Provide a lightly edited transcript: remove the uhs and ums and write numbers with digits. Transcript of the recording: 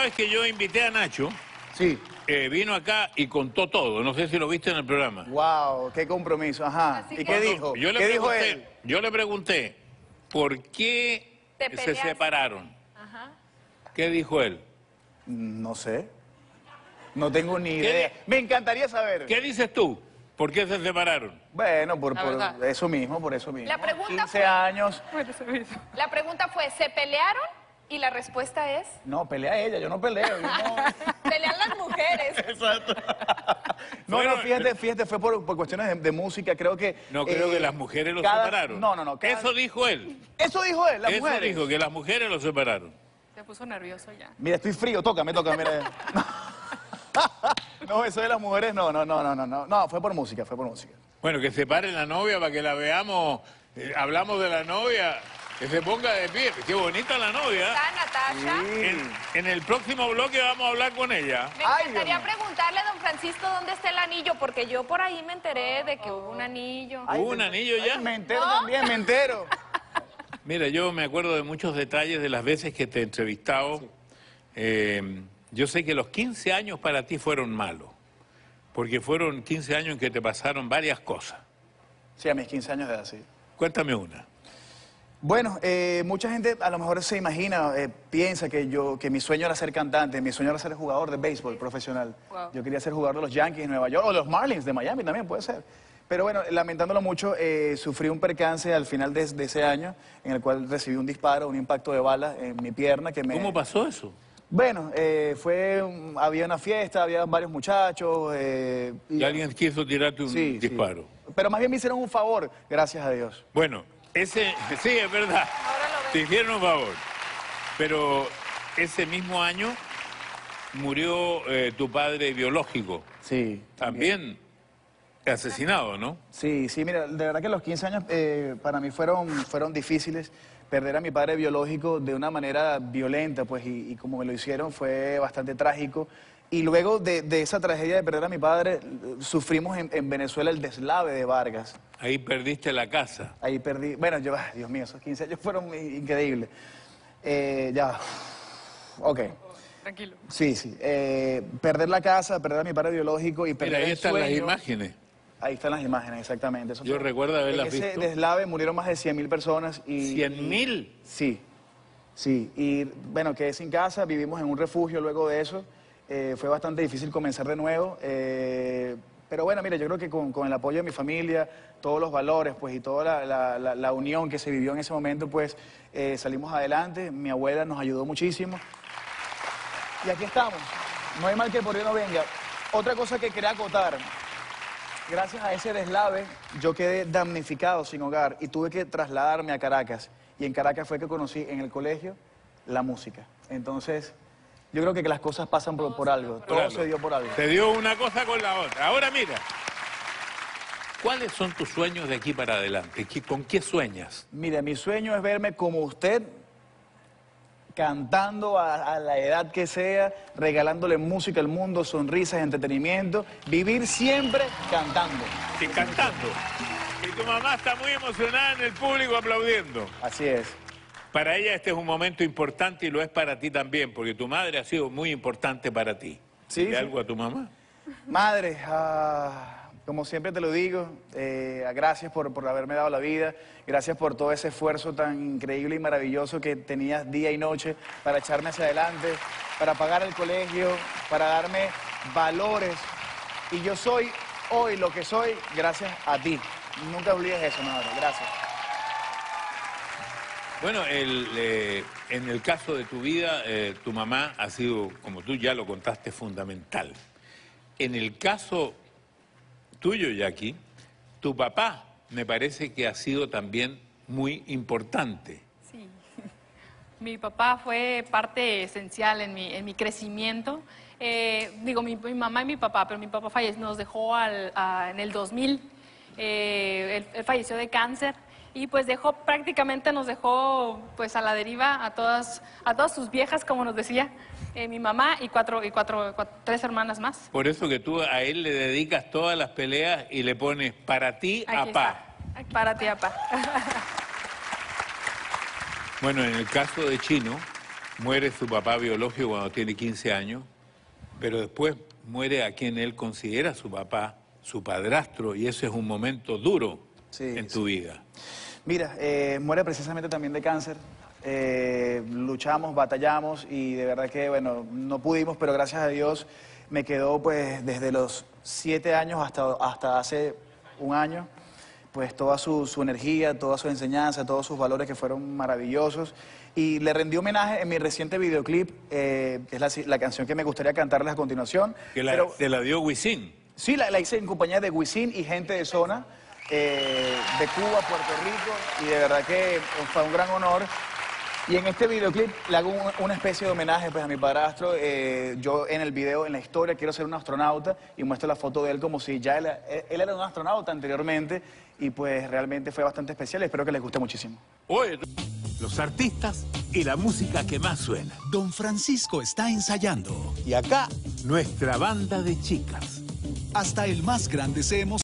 sabes que yo invité a Nacho, Sí. vino acá y contó todo. No sé si lo viste en el programa. Wow, qué compromiso. Ajá. Así ¿Y que- qué dijo? Yo le ¿Qué dijo pregunté, él? yo le pregunté, ¿por qué Te se peleaste. separaron? Ajá. ¿Qué dijo él? No sé. No tengo ni ¿Qué idea. di- Me encantaría saber. ¿Qué dices tú? ¿Por qué se separaron? Bueno, La verdad. por eso mismo, por eso mismo. La pregunta 15 fue- años. La pregunta fue, ¿se pelearon? Y la respuesta es, No, pelea ella, yo no peleo. Yo no... pelean las mujeres. Exacto. No, Bueno, fíjate, fue por cuestiones de música, creo que... No creo que las mujeres los separaron. No. Eso dijo él. Eso dijo él, las Eso mujeres. dijo, que las mujeres los separaron. Se puso nervioso ya. Mira, estoy frío, tócame, mira. No, eso de las mujeres, no. No, fue por música. Bueno, que separen la novia para que la veamos. Hablamos de la novia. Que se ponga de pie. Qué bonita la novia. Está Natasha. Sí. En el próximo bloque vamos a hablar con ella. Me Ay, encantaría Dios mío. preguntarle a don Francisco dónde está el anillo, porque yo por ahí me enteré de que hubo un anillo. Ay, ¿Hubo un anillo ya? Ay, me entero ¿No? también, me entero. Mira, yo me acuerdo de muchos detalles de las veces que te he entrevistado. Yo sé que los 15 años para ti fueron malos, porque fueron 15 años en que te pasaron varias cosas. Sí, a mis 15 años de edad, sí. Cuéntame una. Bueno, mucha gente a lo mejor se imagina, piensa que mi sueño era ser cantante, mi sueño era ser jugador de béisbol profesional. Wow. Yo quería ser jugador de los Yankees de Nueva York o de los Marlins de Miami también, puede ser. Pero bueno, lamentándolo mucho, sufrí un percance al final de ese año en el cual recibí un disparo, un impacto de bala en mi pierna que me... ¿Cómo pasó eso? Bueno, había una fiesta, había varios muchachos. Y alguien quiso tirarte un Sí, sí. disparo. Pero más bien me hicieron un favor, gracias a Dios. Bueno, sí, es verdad. Ahora lo veo. Te hicieron un favor. Pero ese mismo año murió tu padre biológico. Sí. También asesinado, ¿no? Sí, mira, de verdad que los 15 años para mí fueron difíciles. Perder a mi padre biológico de una manera violenta, pues, y como me lo hicieron fue bastante trágico. Y luego de esa tragedia de perder a mi padre, sufrimos en Venezuela el deslave de Vargas. Ahí perdiste la casa. Ahí perdí, bueno, Dios mío, esos 15 años fueron increíbles. Ya, ok. Tranquilo. Sí. Perder la casa, perder a mi padre biológico y perder Mira, ahí el están las sueño. imágenes. Ahí están las imágenes, exactamente. Eso Yo fue- recuerdo haberlas en ese visto. deslave murieron más de 100.000 personas. Y, ¿100.000? Sí. Y bueno, quedé sin casa, vivimos en un refugio luego de eso. Fue bastante difícil comenzar de nuevo. Pero bueno, mira, yo creo que con el apoyo de mi familia, todos los valores, pues, y toda la unión que se vivió en ese momento, pues, salimos adelante. Mi abuela nos ayudó muchísimo. Y aquí estamos. No hay mal que por bien no venga. Otra cosa que quería acotar. Gracias a ese deslave, yo quedé damnificado sin hogar y tuve que trasladarme a Caracas. Y en Caracas fue que conocí en el colegio la música. Entonces, yo creo que las cosas pasan por algo. Todo Claro. se dio por algo. Se dio una cosa con la otra. Ahora mira, ¿cuáles son tus sueños de aquí para adelante? ¿Con qué sueñas? Mire, mi sueño es verme como usted, cantando a la edad que sea, regalándole música al mundo, sonrisas, entretenimiento, vivir siempre cantando. Y cantando. Y tu mamá está muy emocionada en el público aplaudiendo. Así es. Para ella este es un momento importante y lo es para ti también, porque tu madre ha sido muy importante para ti. Sí, ¿Dile sí. algo a tu mamá? Madre, como siempre te lo digo, gracias por haberme dado la vida, gracias por todo ese esfuerzo tan increíble y maravilloso que tenías día y noche para echarme hacia adelante, para pagar el colegio, para darme valores. Y yo soy hoy lo que soy gracias a ti. Nunca olvides eso, madre. Gracias. Bueno, en el caso de tu vida, tu mamá ha sido, como tú ya lo contaste, fundamental. En el caso tuyo, Jackie, tu papá me parece que ha sido también muy importante. Sí, mi papá fue parte esencial en mi crecimiento. Mi mamá y mi papá, pero mi papá nos dejó en el 2000. Él falleció de cáncer y pues prácticamente nos dejó pues a la deriva a todas sus viejas, como nos decía, mi mamá y tres hermanas más. Por eso que tú a él le dedicas todas las peleas y le pones para ti, Aquí apá. está. Para ti, apá. Bueno, en el caso de Chino, Muere su papá biológico cuando tiene 15 años, pero después muere a quien él considera su papá, su padrastro, y ese es un momento duro en tu vida. Mira, muere precisamente también de cáncer. Luchamos, batallamos y de verdad que, bueno, no pudimos, pero gracias a Dios me quedó pues desde los 7 años hasta hace un año, pues toda su energía, toda su enseñanza, todos sus valores que fueron maravillosos. Y le rendí homenaje en mi reciente videoclip, es la canción que me gustaría cantarles a continuación. Te la dio Wisin. Sí, la hice en compañía de Wisin y gente de zona, de Cuba, Puerto Rico, y de verdad que fue un gran honor. Y en este videoclip le hago una especie de homenaje pues, a mi padrastro. Yo en el video, en la historia, quiero ser un astronauta y muestro la foto de él como si ya él era un astronauta anteriormente, y pues realmente fue bastante especial y espero que les guste muchísimo. Oye, los artistas y la música que más suena. Don Francisco está ensayando. Y acá, nuestra banda de chicas. Hasta el más grande se emociona.